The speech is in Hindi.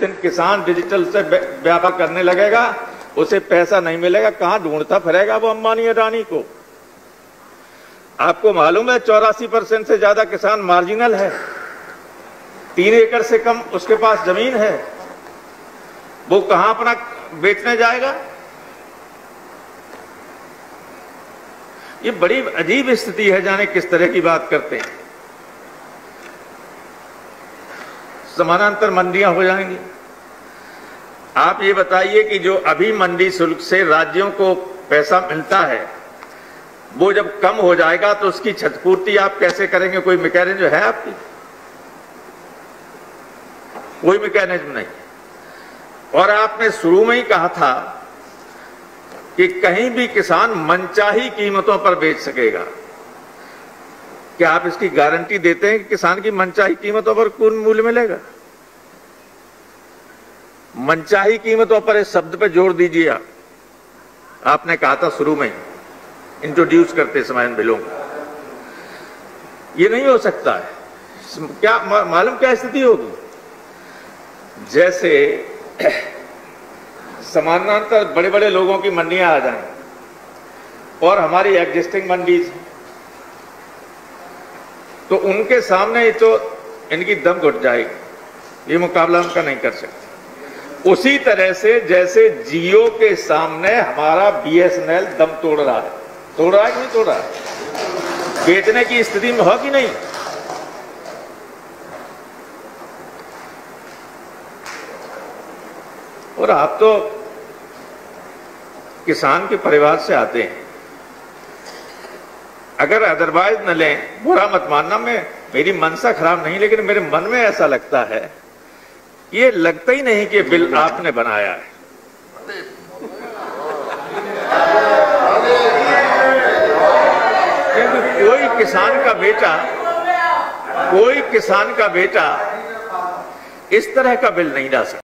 दिन किसान डिजिटल से व्यापार करने लगेगा उसे पैसा नहीं मिलेगा, कहां ढूंढता फिरेगा वो अंबानी अडानी को। आपको मालूम है 84% से ज्यादा किसान मार्जिनल है, 3 एकड़ से कम उसके पास जमीन है, वो कहां अपना बेचने जाएगा। ये बड़ी अजीब स्थिति है, जाने किस तरह की बात करते हैं। समानांतर मंडियां हो जाएंगी। आप ये बताइए कि जो अभी मंडी शुल्क से राज्यों को पैसा मिलता है वो जब कम हो जाएगा तो उसकी क्षतिपूर्ति आप कैसे करेंगे? कोई मैकेनिज्म है आपकी? कोई मैकेनिज्म नहीं। और आपने शुरू में ही कहा था कि कहीं भी किसान मनचाही कीमतों पर बेच सकेगा। क्या आप इसकी गारंटी देते हैं कि किसान की मनचाही कीमतों पर कौन मूल्य मिलेगा? मनचाही कीमतों पर इस शब्द पे जोर दीजिए आप। आपने कहा था शुरू में इंट्रोड्यूस करते समय इन बिलों को, ये नहीं हो सकता है। क्या मालूम क्या स्थिति होगी? जैसे समानांतर बड़े बड़े लोगों की मंडियां आ जाएं और हमारी एग्जिस्टिंग मंडीज, तो उनके सामने तो इनकी दम घुट जाएगी, ये मुकाबला उनका नहीं कर सकते। उसी तरह से जैसे जियो के सामने हमारा बीएसएनएल दम तोड़ रहा है, तोड़ रहा है कि नहीं तोड़ रहा है? बेचने की स्थिति में हो कि नहीं? और आप तो किसान के परिवार से आते हैं, अगर अदरवाइज न लें, बुरा मत मानना, मेरी मनसा खराब नहीं, लेकिन मेरे मन में ऐसा लगता है, ये लगता ही नहीं कि बिल आपने बनाया है। क्योंकि कोई किसान का बेटा इस तरह का बिल नहीं ला सकता।